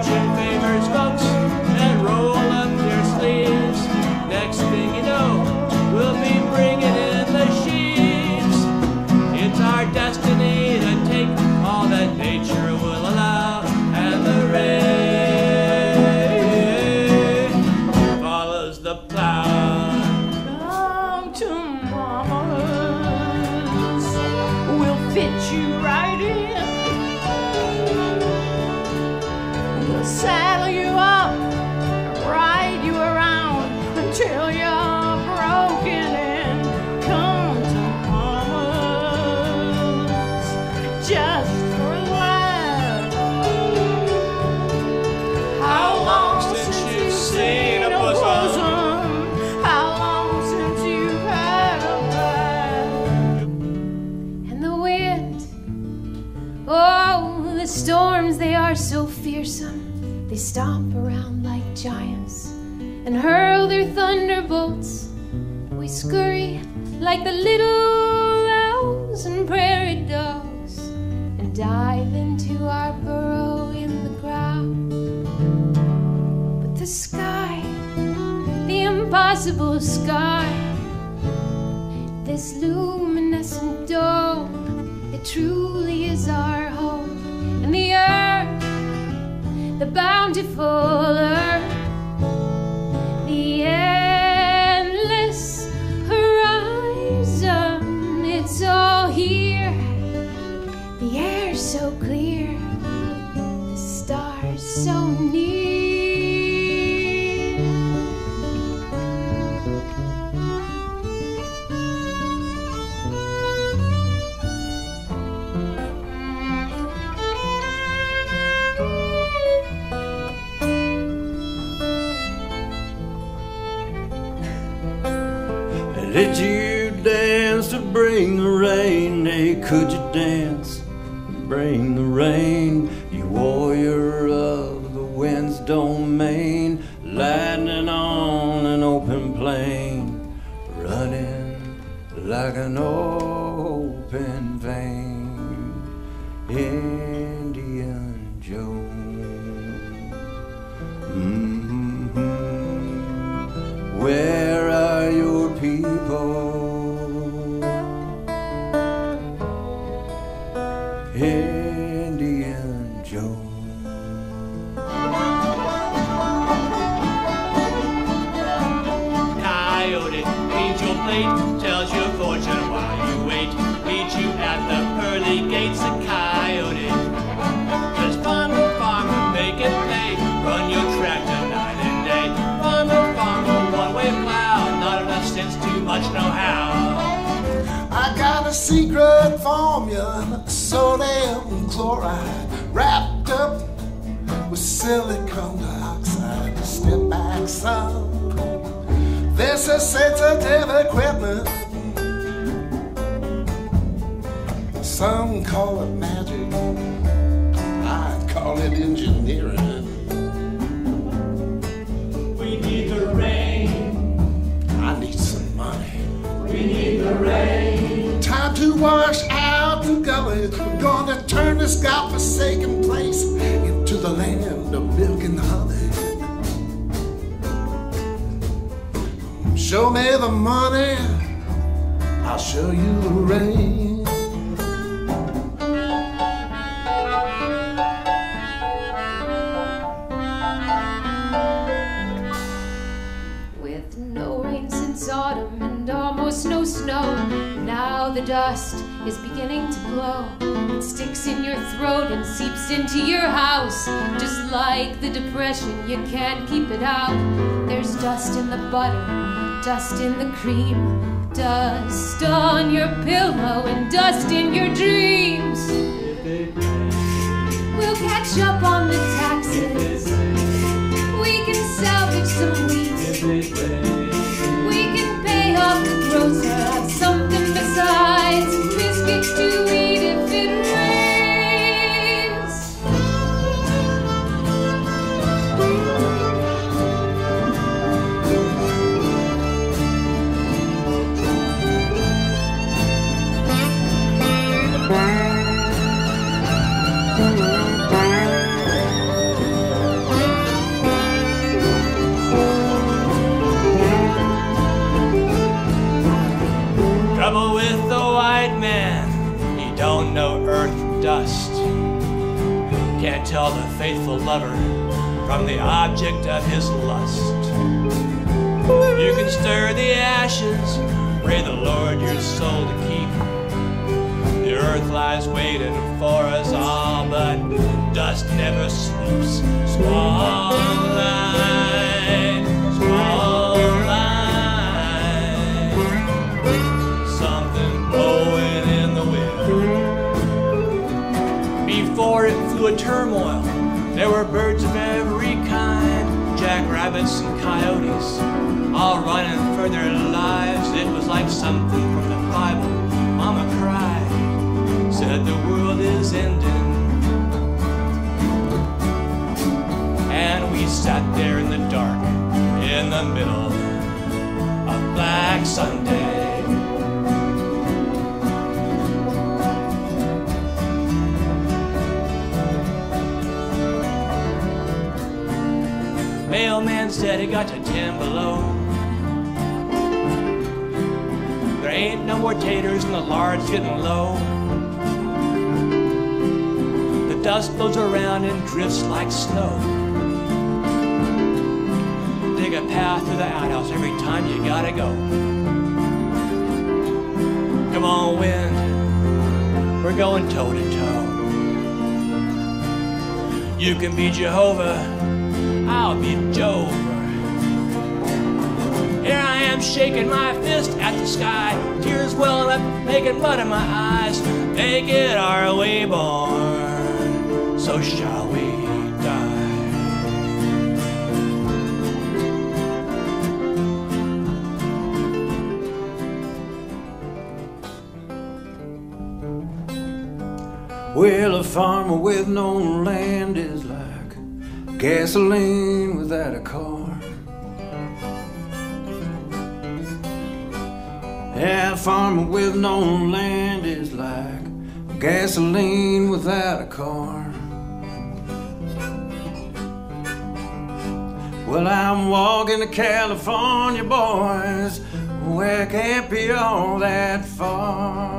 fortune favors folks that roll up their sleeves. Next thing you know, we'll be bringing in the sheaves. It's our destiny to take all that nature will allow, and the rain follows the plow. Come to mama's, we'll fit you right in. We'll saddle you up, ride you around until you're broken in. Come to mama's, just for that. How long since you've seen a bosom? How long since you've had a bath? And the wind, oh, the storms, they are so fearsome. They stomp around like giants and hurl their thunderbolts. We scurry like the little owls and prairie dogs and dive into our burrow in the ground. But the sky, the impossible sky, this luminescent dome, it truly is our home. And the earth, the bountiful earth, the endless horizon, it's all here. The air's so clear, the stars so near. Did you dance to bring the rain? Hey, could you dance to bring the rain? You warrior of the wind's domain, lightning on an open plain, running like an open vein. Indian Joe. Where are your people? Indian Joe. Coyote, angel plate, tells your fortune while you wait. Meet you at the pearly gates of Coyote. Just farmer, farmer, make it pay. Run your tractor night and day. Farmer, farmer, one-way plow. Not enough sense, too much know-how. I got a secret formula, sodium chloride, wrapped up with silicon dioxide. Step back, son. This is sensitive equipment. Some call it magic, I call it engineering. We need the rain. I need some money. We need the rain. Time to wash out the gully. We're gonna turn this godforsaken place into the land of milk and honey. Show me the money, I'll show you the rain. With no rain since autumn and almost no snow, now the dust is beginning to blow. It sticks in your throat and seeps into your house. Just like the depression, you can't keep it out. There's dust in the butter, dust in the cream, dust on your pillow and dust in your dreams. We'll catch up on the taxes. We can salvage some wheat. We can pay off the grocer, have something besides biscuits to eat if it rains. can't tell the faithful lover from the object of his lust. You can stir the ashes, pray the Lord your soul to keep. The earth lies waiting for us all, but dust never sleeps. Small light, small light, something blowing in the wind. Before it flew a turmoil, there were birds of every kind, jackrabbits and coyotes, all running for their lives. It was like something from the Bible. Mama cried, said the world is ending. And we sat there in the dark, in the middle of Black Sunday. Mailman said it got to 10 below. There ain't no more taters and the lard's getting low. The dust blows around and drifts like snow. Dig a path to the outhouse every time you gotta go. Come on, wind, we're going toe to toe. You can be Jehovah, I'll be Job. Here I am shaking my fist at the sky, tears welling up, making mud in my eyes. Make it our way, born, so shall we die. Well, a farmer with no land is like gasoline without a car. Yeah, a farmer with no land is like gasoline without a car. Well, I'm walking to California, boys, where I can't be all that far.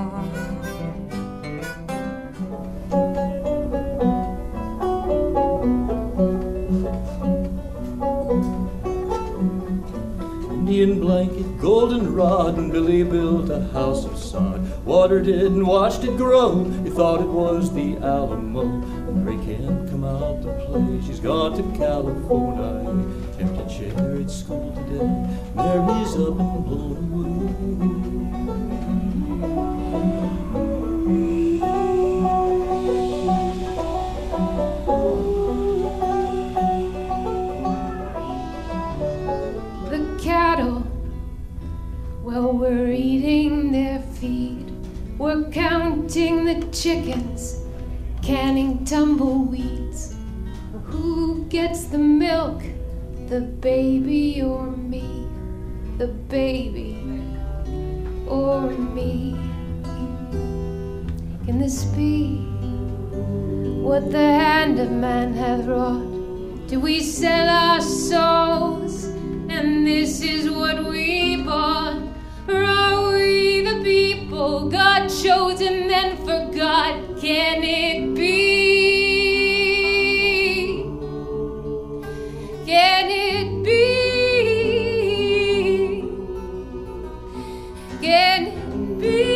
Indian blanket, goldenrod, and Billy built a house of sod. Watered it and watched it grow. He thought it was the Alamo. Mary can't come out to play. She's gone to California. Empty chair at school today. Mary's up and blown away. Well, we're eating their feed, we're counting the chickens, canning tumbleweeds. Who gets the milk, the baby or me? The baby or me? Can this be what the hand of man hath wrought? Do we sell our souls, and this is what we bought? Or are we the people God chosen then forgot? Can it be? Can it be? Can it be?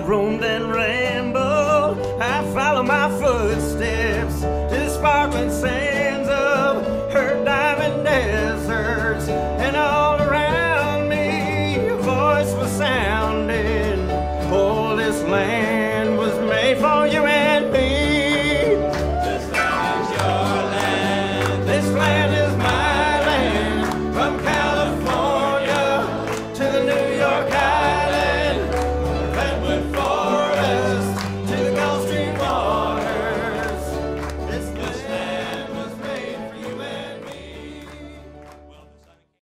roamed and rambled. I follow my footsteps to the sparkling sands of her diamond deserts, and all around me your voice will sound.